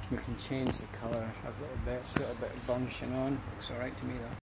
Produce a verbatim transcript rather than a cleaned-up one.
We can change the colour a little bit, put a bit of burnishing on. Looks alright to me though.